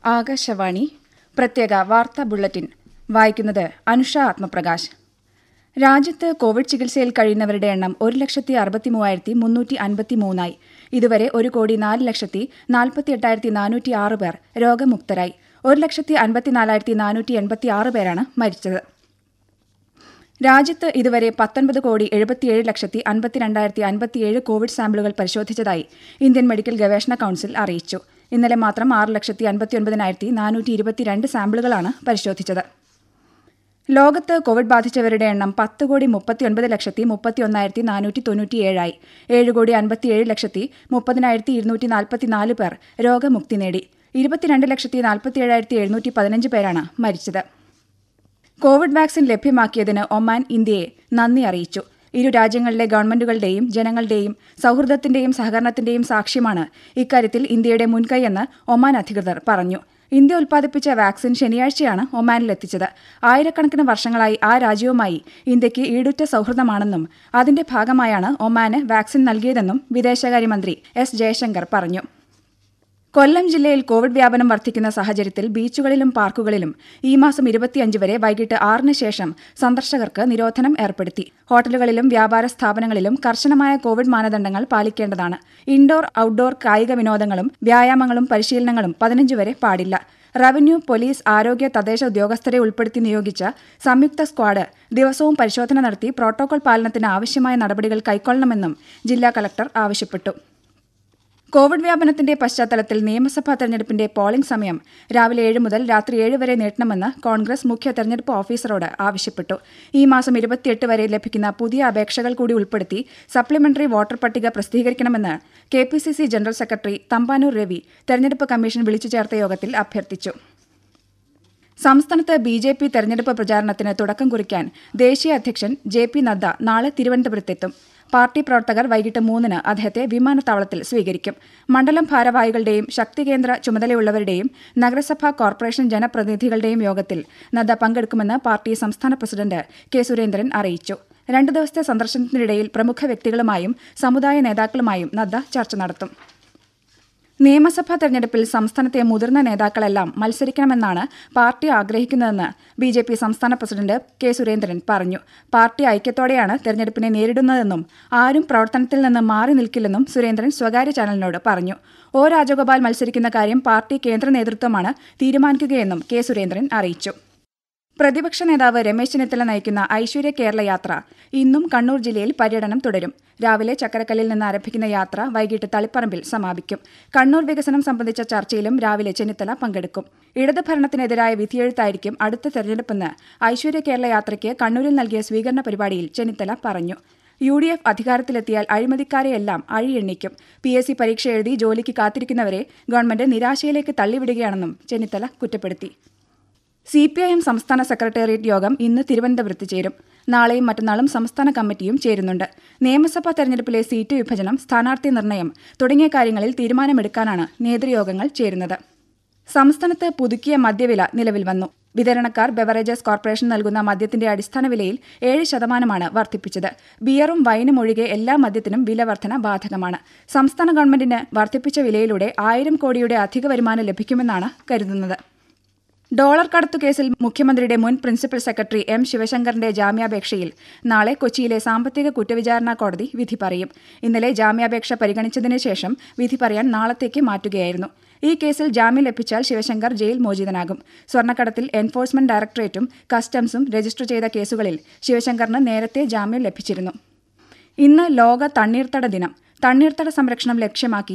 ആകാശവാണി പ്രത്യേക വാർത്താ ബുള്ളറ്റിൻ വായിക്കുന്നത് അനുഷ ആത്മപ്രകാശ്. രാജ്യത്ത് കോവിഡ് ചികിത്സയിൽ കഴിയുന്നവരുടെ എണ്ണം 1,63,353 ഇതുവരെ 1,04,48,406 പേർ രോഗമുക്തരായി. 1,54,486 പേരാണ് മരിച്ചത്. രാജ്യത്ത് ഇതുവരെ 19,77,52,057 കോവിഡ് സാമ്പിളുകൾ പരിശോധിച്ചതായി ഇന്ത്യൻ മെഡിക്കൽ ഗവേഷണ കൌൺസിൽ അറിയിച്ചു. ഇന്നലെ മാത്രം 6,59,422 സാമ്പിളുകളാണ് പരിശോധിച്ചത്. ലോകത്ത് കോവിഡ് ബാധിച്ചവരുടെ എണ്ണം 10,39,31,497 7,57,30,244 പേർ രോഗമുക്തി നേടി. 22,47,715 പേരാണ് മരിച്ചത്. കോവിഡ് വാക്സിൻ ലഭ്യമാക്കിയതിന് ഒമാൻ ഇന്ത്യയെ നന്ദി അറിയിച്ചു. ഇരു രാജ്യങ്ങളിലെ ഗവൺമെന്റുകളുടെയും ജനങ്ങളുടെയും സൌഹൃദത്തിന്റെയും സഹകരണത്തിന്റെയും സാക്ഷ്യമാണ് ഇക്കാര്യത്തിൽ ഇന്ത്യയുടെ മുൻകൈയെന്ന് ഒമാൻ അധികൃതർ പറഞ്ഞു. ഇന്ത്യ ഉൽപ്പാദിപ്പിച്ച വാക്സിൻ ശനിയാഴ്ചയാണ് ഒമാനിലെത്തിച്ചത്. ആയിരക്കണക്കിന് വർഷങ്ങളായി ആ രാജ്യവുമായി ഇന്ത്യയ്ക്ക് ഈടുറ്റ സൌഹൃദമാണെന്നും അതിന്റെ ഭാഗമായാണ് ഒമാന് വാക്സിൻ നൽകിയതെന്നും വിദേശകാര്യമന്ത്രി എസ് ജയശങ്കർ പറഞ്ഞു. കൊല്ലം ജില്ലയിൽ കോവിഡ് വ്യാപനം വർദ്ധിക്കുന്ന സാഹചര്യത്തിൽ ബീച്ചുകളിലും പാർക്കുകളിലും ഈ മാസം 25 വരെ വൈകിട്ട് 6-ന് ശേഷം സന്ദർശകർക്ക് നിരോധനം ഏർപ്പെടുത്തി. ഹോട്ടലുകളിലും വ്യാപാര സ്ഥാപനങ്ങളിലും കർശനമായ കോവിഡ് മാനദണ്ഡങ്ങൾ പാലിക്കേണ്ടതാണ്. ഇൻഡോർ ഔട്ട്ഡോർ കായിക വിനോദങ്ങളും വ്യായാമങ്ങളും പരിശീലനങ്ങളും 15 വരെ പാടില്ല. റവന്യൂ, പോലീസ്, ആരോഗ്യ, തദ്ദേശ ഉദ്യോഗസ്ഥരെ ഉൾപ്പെടുത്തി നിയോഗിച്ച സംയുക്ത സ്ക്വാഡ് ദിവസവും പരിശോധന നടത്തി പ്രോട്ടോകോൾ പാലനത്തിന് ആവശ്യമായ നടപടികൾ കൈക്കൊള്ളണമെന്നും ജില്ലാ കളക്ടർ ആവശ്യപ്പെട്ടു. കോവിഡ് വ്യാപനത്തിന്റെ പശ്ചാത്തലത്തിൽ നിയമസഭാ തെരഞ്ഞെടുപ്പിന്റെ പോളിംഗ് സമയം രാവിലെ 7 മുതൽ രാത്രി 7 വരെ നീട്ടണമെന്ന് കോൺഗ്രസ് മുഖ്യ തെരഞ്ഞെടുപ്പ് ഓഫീസറോട് ആവശ്യപ്പെട്ടു. ഈ മാസം 28 വരെ ലഭിക്കുന്ന പുതിയ അപേക്ഷകൾ കൂടി ഉൾപ്പെടുത്തി സപ്ലിമെന്ററി വോട്ടർ പട്ടിക പ്രസിദ്ധീകരിക്കണമെന്ന് KPCC general secretary Thampanoor Ravi തെരഞ്ഞെടുപ്പ് കമ്മീഷൻ വിളിച്ചു ചേർത്ത യോഗത്തിൽ അഭ്യർത്ഥിച്ചു. സംസ്ഥാനത്ത് BJP തെരഞ്ഞെടുപ്പ് പ്രചാരണത്തിന് തുടക്കം കുറിക്കാൻ ദേശീയ അധ്യക്ഷൻ JP നദ്ദ നാളെ തിരുവനന്തപുരത്തെത്തും. പാർട്ടി പ്രവർത്തകർ വൈകിട്ട് 3-ന് അദ്ദേഹത്തെ വിമാനത്താവളത്തിൽ സ്വീകരിക്കും. മണ്ഡലം ഭാരവാഹികളുടെയും ശക്തികേന്ദ്ര ചുമതലയുള്ളവരുടെയും നഗരസഭാ കോർപ്പറേഷൻ ജനപ്രതിനിധികളുടെയും യോഗത്തിൽ നദ്ദ പങ്കെടുക്കുമെന്ന് പാർട്ടി സംസ്ഥാന പ്രസിഡന്റ് K. സുരേന്ദ്രൻ അറിയിച്ചു. 2 ദിവസത്തെ സന്ദർശനത്തിനിടയിൽ പ്രമുഖ വ്യക്തികളുമായും സമുദായ നേതാക്കളുമായും നദ്ദ ചർച്ച നടത്തും. നിയമസഭാ തെരഞ്ഞെടുപ്പിൽ സംസ്ഥാനത്തെ മുതിർന്ന നേതാക്കളെല്ലാം മത്സരിക്കണമെന്നാണ് പാർട്ടി ആഗ്രഹിക്കുന്നതെന്ന് BJP സംസ്ഥാന പ്രസിഡന്റ് K. സുരേന്ദ്രൻ പറഞ്ഞു. പാർട്ടി ഐക്യത്തോടെയാണ് തെരഞ്ഞെടുപ്പിനെ നേരിടുന്നതെന്നും ആരും പ്രവർത്തനത്തിൽ നിന്ന് മാറി നിൽക്കില്ലെന്നും സുരേന്ദ്രൻ സ്വകാര്യ ചാനലിനോട് പറഞ്ഞു. O. രാജഗോപാൽ മത്സരിക്കുന്ന കാര്യം പാർട്ടി കേന്ദ്ര നേതൃത്വമാണ് തീരുമാനിക്കുകയെന്നും K. സുരേന്ദ്രൻ അറിയിച്ചു. പ്രതിപക്ഷ നേതാവ് രമേശ് ചെന്നിത്തല നയിക്കുന്ന ഐശ്വര്യ കേരള യാത്ര ഇന്നും കണ്ണൂർ ജില്ലയിൽ പര്യടനം തുടരും. രാവിലെ ചക്കരക്കല്ലിൽ നിന്ന് ആരംഭിക്കുന്ന യാത്ര വൈകിട്ട് തളിപ്പറമ്പിൽ സമാപിക്കും. കണ്ണൂർ വികസനം സംബന്ധിച്ച ചർച്ചയിലും രാവിലെ ചെന്നിത്തല പങ്കെടുക്കും. ഇടത് ഭരണത്തിനെതിരായ വിധിയെഴുത്തായിരിക്കും അടുത്ത തെരഞ്ഞെടുപ്പെന്ന് ഐശ്വര്യ കേരള യാത്രയ്ക്ക് കണ്ണൂരിൽ നൽകിയ സ്വീകരണ പരിപാടിയിൽ ചെന്നിത്തല പറഞ്ഞു. UDF അധികാരത്തിലെത്തിയാൽ അഴിമതിക്കാരെയെല്ലാം അഴിയെണ്ണിക്കും. PSC പരീക്ഷ എഴുതി ജോലിക്ക് കാത്തിരിക്കുന്നവരെ ഗവൺമെന്റ് നിരാശയിലേക്ക് തള്ളിവിടുകയാണെന്നും ചെന്നിത്തല കുറ്റപ്പെടുത്തി. CPIM സംസ്ഥാന സെക്രട്ടേറിയറ്റ് യോഗം ഇന്ന് തിരുവനന്തപുരത്ത് ചേരും. നാളെയും മറ്റന്നാളും സംസ്ഥാന കമ്മിറ്റിയും ചേരുന്നുണ്ട്. നിയമസഭാ തെരഞ്ഞെടുപ്പിലെ സീറ്റ് വിഭജനം, സ്ഥാനാർത്ഥി നിർണയം തുടങ്ങിയ കാര്യങ്ങളിൽ തീരുമാനമെടുക്കാനാണ് നേതൃയോഗങ്ങൾ ചേരുന്നത്. സംസ്ഥാനത്ത് പുതുക്കിയ മദ്യവില നിലവിൽ വന്നു. വിതരണക്കാർ ബെവറേജസ് കോർപ്പറേഷൻ നൽകുന്ന മദ്യത്തിന്റെ അടിസ്ഥാന വിലയിൽ 7% വർദ്ധിപ്പിച്ചത്. ബിയറും വൈനും ഒഴികെ എല്ലാ മദ്യത്തിനും വില വർധന ബാധകമാണ്. സംസ്ഥാന ഗവൺമെന്റിന് വർദ്ധിപ്പിച്ച വിലയിലൂടെ 1000 കോടിയുടെ അധിക വരുമാനം ലഭിക്കുമെന്നാണ് കരുതുന്നത്. ഡോളർ കടത്തുകേസിൽ മുഖ്യമന്ത്രിയുടെ മുൻ പ്രിൻസിപ്പൽ സെക്രട്ടറി M. ശിവശങ്കറിന്റെ ജാമ്യാപേക്ഷയിൽ നാളെ കൊച്ചിയിലെ സാമ്പത്തിക കുറ്റവിചാരണ കോടതി വിധി പറയും. ഇന്നലെ ജാമ്യാപേക്ഷ പരിഗണിച്ചതിന് ശേഷം വിധി പറയാൻ നാളത്തേക്ക് മാറ്റുകയായിരുന്നു. ഈ കേസിൽ ജാമ്യം ലഭിച്ചാൽ ശിവശങ്കർ ജയിൽ മോചിതനാകും. സ്വർണ്ണക്കടത്തിൽ എൻഫോഴ്സ്മെന്റ് ഡയറക്ടറേറ്റും കസ്റ്റംസും രജിസ്റ്റർ ചെയ്ത കേസുകളിൽ ശിവശങ്കറിന് നേരത്തെ ജാമ്യം ലഭിച്ചിരുന്നു. ഇന്ന് ലോക തണ്ണീർത്തട ദിനം. തണ്ണീർത്തട സംരക്ഷണം ലക്ഷ്യമാക്കി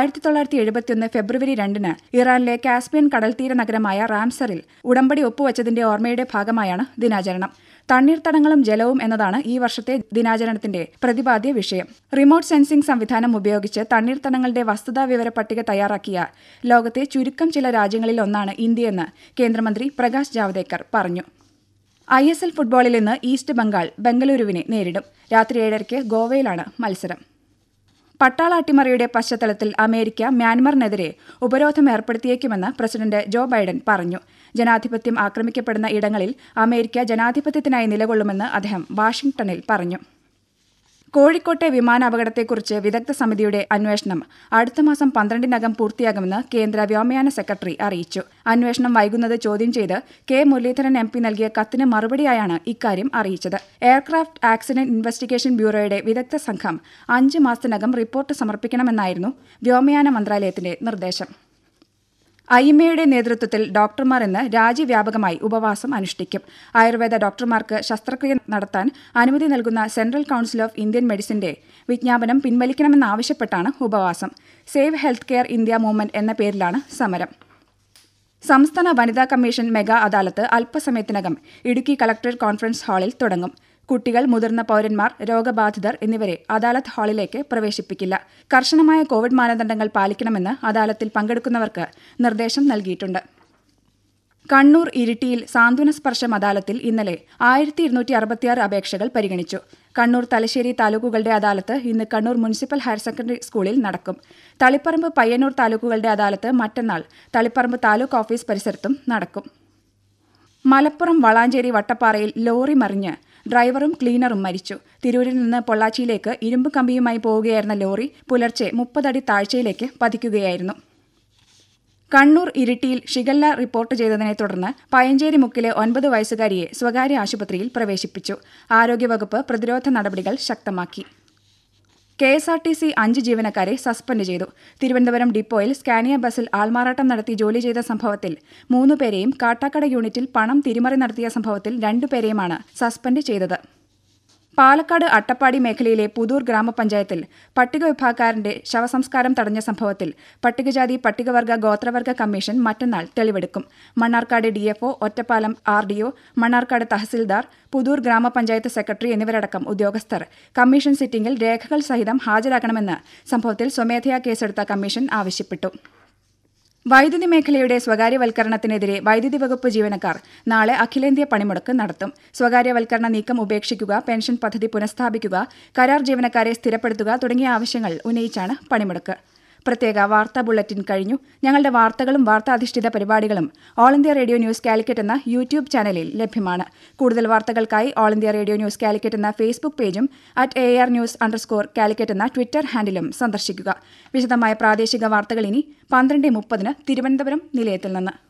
1971 ഫെബ്രുവരി 2-ന് ഇറാനിലെ കാസ്പിയൻ കടൽത്തീര നഗരമായ റാംസറിൽ ഉടമ്പടി ഒപ്പുവച്ചതിന്റെ ഓർമ്മയുടെ ഭാഗമായാണ് ദിനാചരണം. തണ്ണീർത്തടങ്ങളും ജലവും എന്നതാണ് ഈ വർഷത്തെ ദിനാചരണത്തിന്റെ പ്രതിപാദ്യ വിഷയം. റിമോട്ട് സെൻസിംഗ് സംവിധാനം ഉപയോഗിച്ച് തണ്ണീർത്തടങ്ങളുടെ വസ്തുതാവിവര പട്ടിക തയ്യാറാക്കിയ ലോകത്തെ ചുരുക്കം ചില രാജ്യങ്ങളിൽ ഒന്നാണ് ഇന്ത്യയെന്ന് കേന്ദ്രമന്ത്രി പ്രകാശ് ജാവ്ദേക്കർ പറഞ്ഞു. ISL ഫുട്ബോളിൽ ഇന്ന് ഈസ്റ്റ് ബംഗാൾ ബംഗളൂരുവിനെ നേരിടും. രാത്രി 7:30 ഗോവയിലാണ് മത്സരം. പട്ടാള അട്ടിമറിയുടെ പശ്ചാത്തലത്തിൽ അമേരിക്ക മ്യാൻമറിനെതിരെ ഉപരോധം ഏർപ്പെടുത്തിയേക്കുമെന്ന് പ്രസിഡന്റ് ജോ ബൈഡൻ പറഞ്ഞു. ജനാധിപത്യം ആക്രമിക്കപ്പെടുന്ന ഇടങ്ങളിൽ അമേരിക്ക ജനാധിപത്യത്തിനായി നിലകൊള്ളുമെന്ന് അദ്ദേഹം വാഷിംഗ്ടണിൽ പറഞ്ഞു. കോഴിക്കോട്ടെ വിമാനാപകടത്തെക്കുറിച്ച് വിദഗ്ധ സമിതിയുടെ അന്വേഷണം അടുത്ത മാസം 12-നകം പൂർത്തിയാകുമെന്ന് കേന്ദ്ര വ്യോമയാന സെക്രട്ടറി അറിയിച്ചു. അന്വേഷണം വൈകുന്നത് ചോദ്യം ചെയ്ത് കെ മുരളീധരൻ MP നൽകിയ കത്തിന് മറുപടിയായാണ് ഇക്കാര്യം അറിയിച്ചത്. എയർക്രാഫ്റ്റ് ആക്സിഡന്റ് ഇൻവെസ്റ്റിഗേഷൻ ബ്യൂറോയുടെ വിദഗ്ധ സംഘം 5 മാസത്തിനകം റിപ്പോർട്ട് സമർപ്പിക്കണമെന്നായിരുന്നു വ്യോമയാന മന്ത്രാലയത്തിന്റെ നിർദ്ദേശം. IMAയുടെ നേതൃത്വത്തിൽ ഡോക്ടർമാർ ഇന്ന് രാജ്യവ്യാപകമായി ഉപവാസം അനുഷ്ഠിക്കും. ആയുർവേദ ഡോക്ടർമാർക്ക് ശസ്ത്രക്രിയ നടത്താൻ അനുമതി നൽകുന്ന സെൻട്രൽ കൌൺസിൽ ഓഫ് ഇന്ത്യൻ മെഡിസിന്റെ വിജ്ഞാപനം പിൻവലിക്കണമെന്നാവശ്യപ്പെട്ടാണ് ഉപവാസം. Save health care India movement എന്ന പേരിലാണ് സമരം. സംസ്ഥാന വനിതാ കമ്മീഷൻ മെഗാ അദാലത്ത് അല്പസമയത്തിനകം ഇടുക്കി കളക്ടറേറ്റ് കോൺഫറൻസ് ഹാളിൽ തുടങ്ങും. കുട്ടികൾ, മുതിർന്ന പൌരന്മാർ, രോഗബാധിതർ എന്നിവരെ അദാലത്ത് ഹാളിലേക്ക് പ്രവേശിപ്പിക്കില്ല. കർശനമായ കോവിഡ് മാനദണ്ഡങ്ങൾ പാലിക്കണമെന്ന് അദാലത്തിൽ പങ്കെടുക്കുന്നവർക്ക് നിർദ്ദേശം നൽകിയിട്ടുണ്ട്. കണ്ണൂർ ഇരിട്ടിയിൽ സാന്ത്വന സ്പർശം അദാലത്തിൽ ഇന്നലെ 1266 അപേക്ഷകൾ പരിഗണിച്ചു. കണ്ണൂർ, തലശ്ശേരി താലൂക്കുകളുടെ അദാലത്ത് ഇന്ന് കണ്ണൂർ മുനിസിപ്പൽ ഹയർ സെക്കൻഡറി സ്കൂളിൽ നടക്കും. തളിപ്പറമ്പ്, പയ്യന്നൂർ താലൂക്കുകളുടെ അദാലത്ത് മറ്റന്നാൾ തളിപ്പറമ്പ് താലൂക്ക് ഓഫീസ് പരിസരത്തും നടക്കും. മലപ്പുറം വളാഞ്ചേരി വട്ടപ്പാറയിൽ ലോറി മറിഞ്ഞ് ഡ്രൈവറും ക്ലീനറും മരിച്ചു. തിരൂരിൽ നിന്ന് പൊള്ളാച്ചിയിലേക്ക് ഇരുമ്പ് കമ്പിയുമായി പോവുകയായിരുന്ന ലോറി പുലർച്ചെ 30 അടി താഴ്ചയിലേക്ക് പതിക്കുകയായിരുന്നു. കണ്ണൂർ ഇരിട്ടിയിൽ ഷിഗല്ല റിപ്പോർട്ട് ചെയ്തതിനെ തുടർന്ന് പയഞ്ചേരി മുക്കിലെ 9 വയസ്സുകാരിയെ സ്വകാര്യ ആശുപത്രിയിൽ പ്രവേശിപ്പിച്ചു. ആരോഗ്യവകുപ്പ് പ്രതിരോധ നടപടികൾ ശക്തമാക്കി. KSRTC 5 ജീവനക്കാരെ സസ്പെൻഡ് ചെയ്തു. തിരുവനന്തപുരം ഡിപ്പോയിൽ സ്കാനിയ ബസിൽ ആൾമാറാട്ടം നടത്തി ജോലി ചെയ്ത സംഭവത്തിൽ 3 പേരെയും കാട്ടാക്കട യൂണിറ്റിൽ പണം തിരിമറി നടത്തിയ സംഭവത്തിൽ 2 പേരെയുമാണ് സസ്പെൻഡ് ചെയ്തത്. പാലക്കാട് അട്ടപ്പാടി മേഖലയിലെ പുതൂർ ഗ്രാമപഞ്ചായത്തിൽ പട്ടിക വിഭാഗക്കാരന്റെ ശവസംസ്കാരം തടഞ്ഞ സംഭവത്തിൽ പട്ടികജാതി പട്ടികവർഗ ഗോത്രവർഗ കമ്മീഷൻ മറ്റന്നാൾ തെളിവെടുക്കും. മണ്ണാർക്കാട് DFO, ഒറ്റപ്പാലം RDO, മണ്ണാർക്കാട് തഹസിൽദാർ, പുതൂർ ഗ്രാമപഞ്ചായത്ത് സെക്രട്ടറി എന്നിവരടക്കം ഉദ്യോഗസ്ഥർ കമ്മീഷൻ സിറ്റിംഗിൽ രേഖകൾ സഹിതം ഹാജരാക്കണമെന്ന് സംഭവത്തിൽ സ്വമേധയാ കേസെടുത്ത കമ്മീഷൻ ആവശ്യപ്പെട്ടു. വൈദ്യുതി മേഖലയുടെ സ്വകാര്യവൽക്കരണത്തിനെതിരെ വൈദ്യുതി വകുപ്പ് ജീവനക്കാർ നാളെ അഖിലേന്ത്യാ പണിമുടക്ക് നടത്തും. സ്വകാര്യവൽക്കരണ നീക്കം ഉപേക്ഷിക്കുക, പെൻഷൻ പദ്ധതി പുനഃസ്ഥാപിക്കുക, കരാർ ജീവനക്കാരെ സ്ഥിരപ്പെടുത്തുക തുടങ്ങിയ ആവശ്യങ്ങൾ ഉന്നയിച്ചാണ് പണിമുടക്ക്. പ്രത്യേക വാർത്താ ബുള്ളറ്റിൻ കഴിഞ്ഞു. ഞങ്ങളുടെ വാർത്തകളും വാർത്താധിഷ്ഠിത പരിപാടികളും All India Radio News Calicut എന്ന യൂട്യൂബ് ചാനലിൽ ലഭ്യമാണ്. കൂടുതൽ വാർത്തകൾക്കായി All India Radio News Calicut എന്ന ഫേസ്ബുക്ക് പേജും @ARnews_കാലിക്കറ്റ് എന്ന ട്വിറ്റർ ഹാൻഡിലും സന്ദർശിക്കുക. വിശദമായ പ്രാദേശിക വാർത്തകൾ ഇനി 12:30 തിരുവനന്തപുരം നിലയത്തിൽ നിന്ന്.